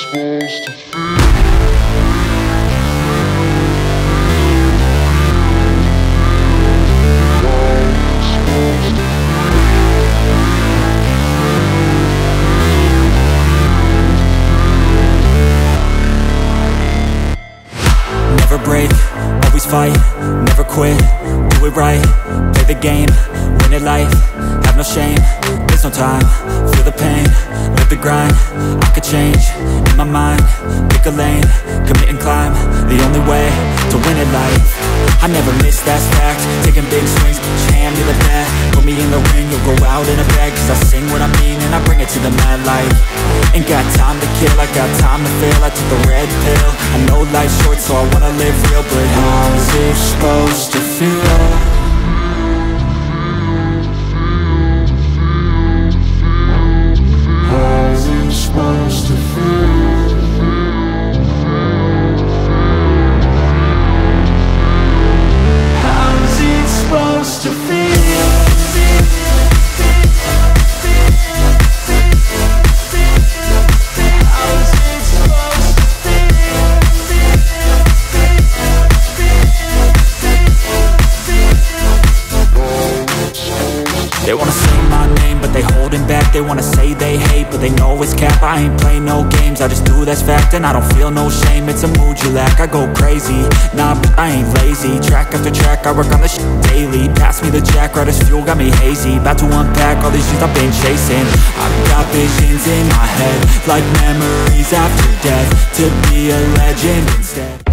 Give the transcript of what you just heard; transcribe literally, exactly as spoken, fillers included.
supposed to feel? Never break, always fight, never quit, do it right, play the game, win it life, have no shame, there's no time, feel the pain, live the grind, I could change, in my mind, pick a lane, commit and climb, the only way to win it life. I never miss, that's fact, taking big swings, put your hand to the bat, put me in the ring, you'll go out in a bag, cause I sing what I mean and I bring it to the mad light. Ain't got time to kill, I got time to feel, I took the red pill, I know life's short so I wanna live real, but how's it supposed to feel? How's it supposed to feel? How's it supposed to feel? They wanna say my name, but they holding back. They wanna say they hate, but they know it's cap. I ain't play no games, I just do that's fact. And I don't feel no shame, it's a mood you lack. I go crazy, nah, but I ain't lazy. Track after track, I work on this shit daily. Pass me the jack, right as fuel, got me hazy. About to unpack all these things I've been chasing. I've got visions in my head, like memories after death. To be a legend instead.